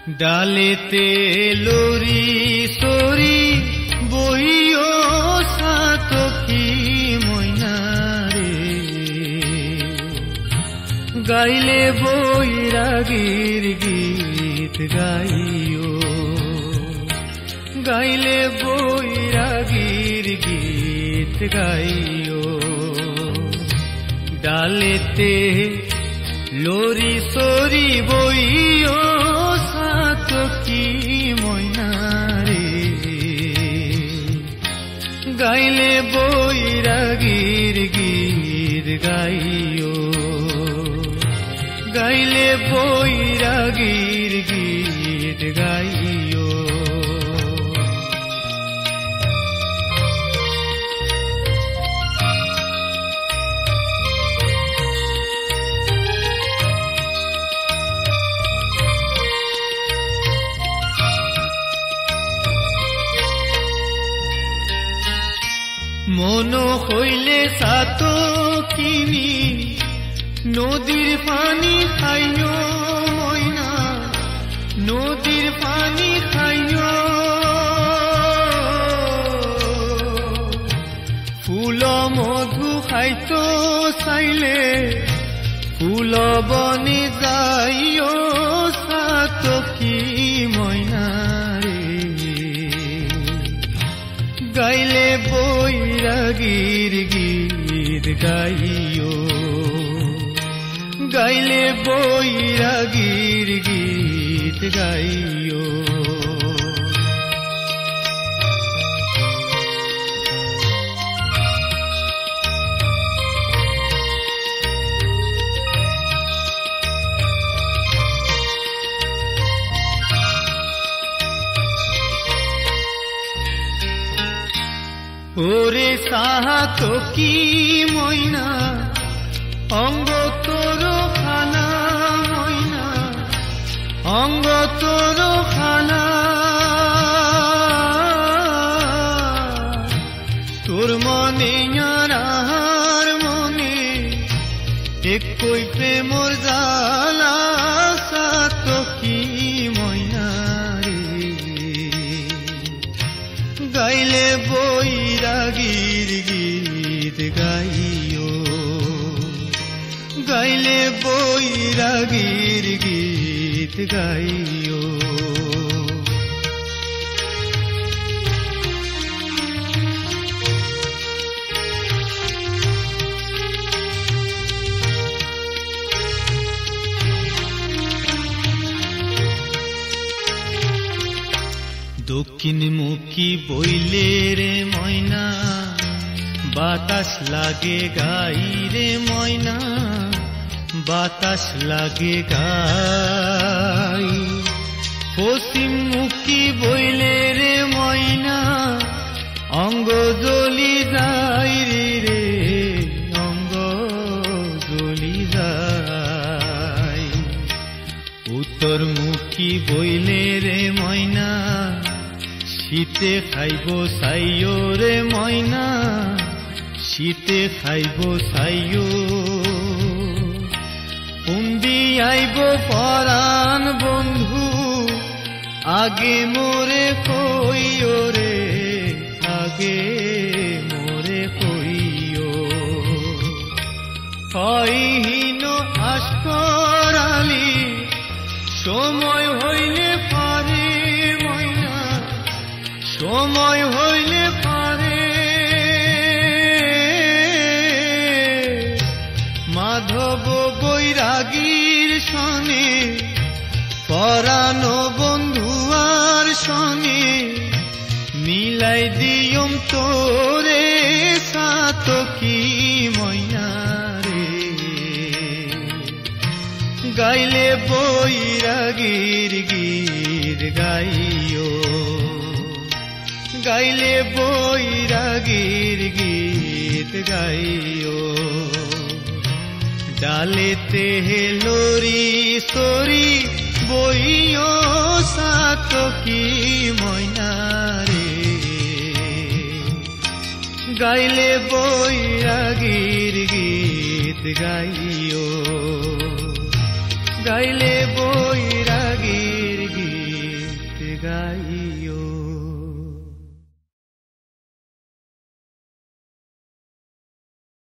ডালেতে lorry sorry বইও সাতকি ময়নারে গাইলে বৈরাগীর গীত গাইও গাইলে বৈরাগীর গীত গাইও ডালেতে লরি সরি বইও সাতকি ময়নারে গাইলে বৈরাগীর গীত গাইও গাইলে বৈরাগীর গীত গাইও মন হইলে সাতকিনি নদীর পানি খাইও ময়না নদীর পানি খাইও ফুল মধু খাইতো চাইলে ফুল বনে যাইও সাতকি ময়নারে গাইলে বৈরাগীর গীত গাইও গাইলে বৈরাগীর গীত গাইও ওরে সাতকি ময়না অঙ্গ তোর খানা ময়না অঙ্গ তোর খানা তোর মনে আর মনে একই প্রেমর জালা সাতকি ময়না গাইলে বৈরাগীর গীত গাইও গাইলে বৈরাগীর গীত গাইও দক্ষিণ মুখী বইলে রে ময়না বাতাস লাগে গাই রে ময়না বাতাস লাগে গাই পশ্চিম মুখী বইলে রে ময়না অঙ্গ জ্বলি যায় রে অঙ্গ জ্বলি যায় উত্তর মুখী বইলে রে ময়না শীতে খাইব সাইও রে ময়না শীতে খাইব সাইও কুন্দি আইব পরাণ বন্ধু আগে মোরে কইও রে আগে মোরে কইও হইহীন আসকরালি সময় হইলে পারে ময়না সময় হইলে পারে মাধব বৈরাগীর সনে পরাণ বন্ধুয়ার সনে মিলাই দিয়ম তোরে সাতকি ময়নারে গাইলে বৈরাগীর গীত গাইও গাইলে বৈরাগীর গীত গাইও ডালেতে লরি সরি বইও সাতকি ময়নারে গাইলে বৈরাগীর গীত গাইও গাইলে